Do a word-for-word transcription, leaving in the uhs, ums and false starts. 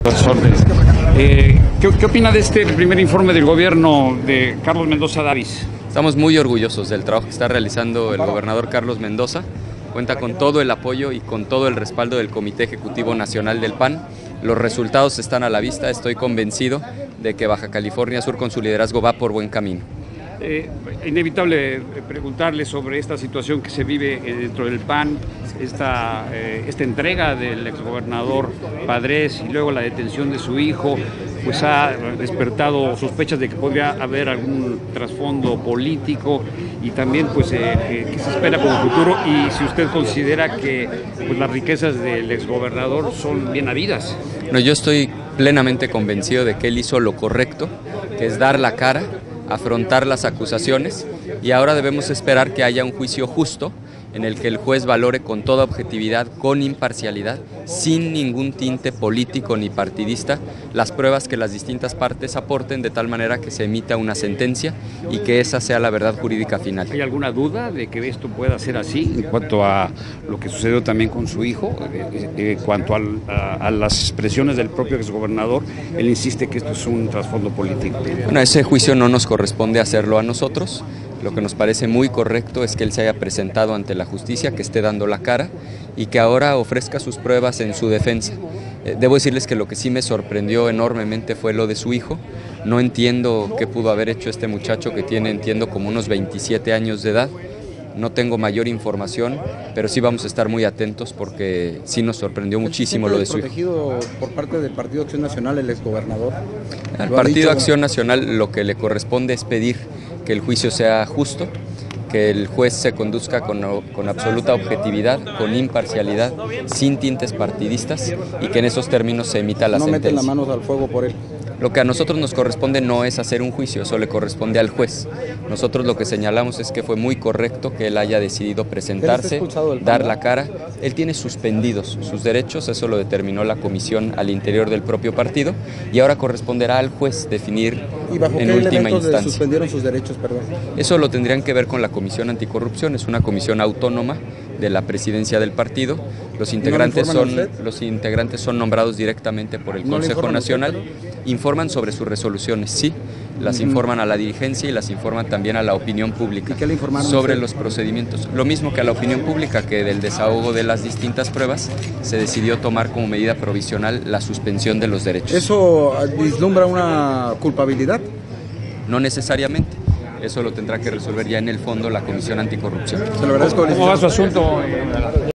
Los órdenes. Eh, ¿qué, ¿Qué opina de este primer informe del gobierno de Carlos Mendoza Davis? Estamos muy orgullosos del trabajo que está realizando el gobernador Carlos Mendoza. Cuenta con todo el apoyo y con todo el respaldo del Comité Ejecutivo Nacional del P A N. Los resultados están a la vista. Estoy convencido de que Baja California Sur con su liderazgo va por buen camino. Eh, inevitable preguntarle sobre esta situación que se vive dentro del P A N, esta, eh, esta entrega del exgobernador Padres y luego la detención de su hijo, pues ha despertado sospechas de que podría haber algún trasfondo político y también pues eh, que se espera como futuro, y si usted considera que pues, las riquezas del exgobernador son bien habidas. No, yo estoy plenamente convencido de que él hizo lo correcto, que es dar la cara, afrontar las acusaciones, y ahora debemos esperar que haya un juicio justo en el que el juez valore con toda objetividad, con imparcialidad, sin ningún tinte político ni partidista, las pruebas que las distintas partes aporten, de tal manera que se emita una sentencia y que esa sea la verdad jurídica final. ¿Hay alguna duda de que esto pueda ser así en cuanto a lo que sucedió también con su hijo? En cuanto al, a, a las expresiones del propio exgobernador, él insiste que esto es un trasfondo político. Bueno, ese juicio no nos corresponde hacerlo a nosotros. Lo que nos parece muy correcto es que él se haya presentado ante la justicia, que esté dando la cara y que ahora ofrezca sus pruebas en su defensa. Eh, debo decirles que lo que sí me sorprendió enormemente fue lo de su hijo. No entiendo qué pudo haber hecho este muchacho que tiene, entiendo, como unos veintisiete años de edad. No tengo mayor información, pero sí vamos a estar muy atentos porque sí nos sorprendió muchísimo lo de su hijo. ¿Protegido por parte del Partido Acción Nacional el exgobernador? Al Partido Acción Nacional lo que le corresponde es pedir que el juicio sea justo, que el juez se conduzca con, con absoluta objetividad, con imparcialidad, sin tintes partidistas, y que en esos términos se emita la sentencia. No meten las manos al fuego por él. Lo que a nosotros nos corresponde no es hacer un juicio, eso le corresponde al juez. Nosotros lo que señalamos es que fue muy correcto que él haya decidido presentarse, dar la cara. Él tiene suspendidos sus derechos, eso lo determinó la comisión al interior del propio partido, y ahora corresponderá al juez definir ¿Y bajo en qué última elementos instancia. suspendieron sus derechos, perdón? Eso lo tendrían que ver con la Comisión Anticorrupción, es una comisión autónoma de la presidencia del partido. Los integrantes, ¿No son, los integrantes son nombrados directamente por el ¿No Consejo Nacional. usted, Informan sobre sus resoluciones, sí, las uh-huh. informan a la dirigencia y las informan también a la opinión pública. ¿Y qué le informaron sobre usted? Los procedimientos? Lo mismo que a la opinión pública, que del desahogo de las distintas pruebas se decidió tomar como medida provisional la suspensión de los derechos. ¿Eso vislumbra una culpabilidad? No necesariamente. Eso lo tendrá que resolver ya en el fondo la Comisión Anticorrupción. Se lo agradezco. ¿Cómo va su asunto?